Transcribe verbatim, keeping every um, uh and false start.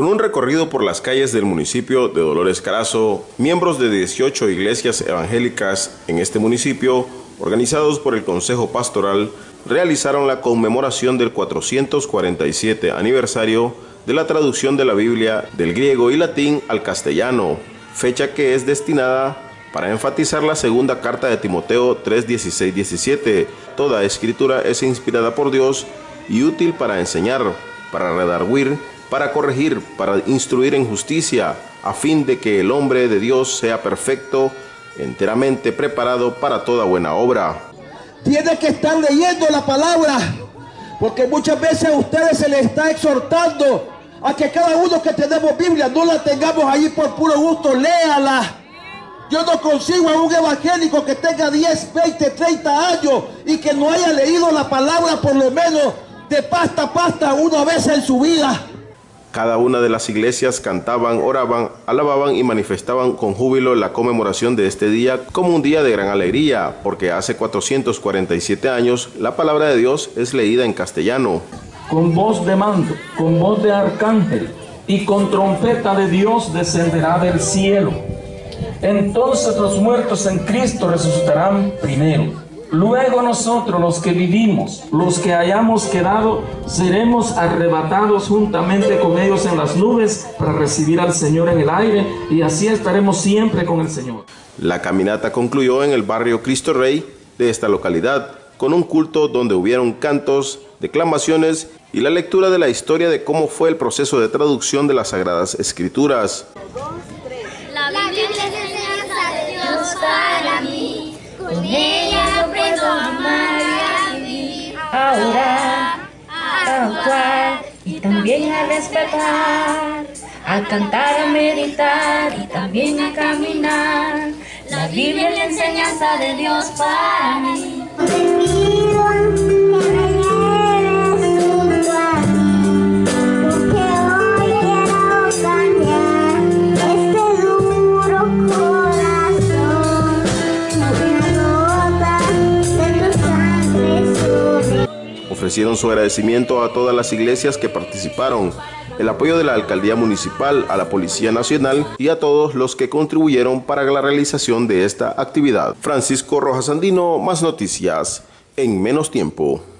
Con un recorrido por las calles del municipio de Dolores Carazo, miembros de dieciocho iglesias evangélicas en este municipio, organizados por el Consejo Pastoral, realizaron la conmemoración del cuatrocientos cuarenta y siete aniversario de la traducción de la Biblia del griego y latín al castellano, fecha que es destinada para enfatizar la segunda carta de Timoteo tres, dieciséis, diecisiete. Toda escritura es inspirada por Dios y útil para enseñar, para redarguir, para corregir, para instruir en justicia, a fin de que el hombre de Dios sea perfecto, enteramente preparado para toda buena obra. Tiene que estar leyendo la palabra, porque muchas veces a ustedes se les está exhortando a que cada uno que tenemos Biblia no la tengamos ahí por puro gusto, léala. Yo no consigo a un evangélico que tenga diez, veinte, treinta años y que no haya leído la palabra por lo menos de pasta a pasta una vez en su vida. Cada una de las iglesias cantaban, oraban, alababan y manifestaban con júbilo la conmemoración de este día como un día de gran alegría, porque hace cuatrocientos cuarenta y siete años la palabra de Dios es leída en castellano. Con voz de mando, con voz de arcángel y con trompeta de Dios descenderá del cielo. Entonces los muertos en Cristo resucitarán primero. Luego nosotros, los que vivimos, los que hayamos quedado, seremos arrebatados juntamente con ellos en las nubes para recibir al Señor en el aire, y así estaremos siempre con el Señor. La caminata concluyó en el barrio Cristo Rey de esta localidad, con un culto donde hubieron cantos, declamaciones y la lectura de la historia de cómo fue el proceso de traducción de las Sagradas Escrituras. La Biblia es la enseñanza de Dios para mí, con ella aprendo a amar y a vivir, a orar, a actuar y también a respetar, a cantar, a meditar y también a caminar. La Biblia es la enseñanza de Dios para mí. Ofrecieron su agradecimiento a todas las iglesias que participaron, el apoyo de la Alcaldía Municipal, a la Policía Nacional y a todos los que contribuyeron para la realización de esta actividad. Francisco Rojas Andino, más noticias en menos tiempo.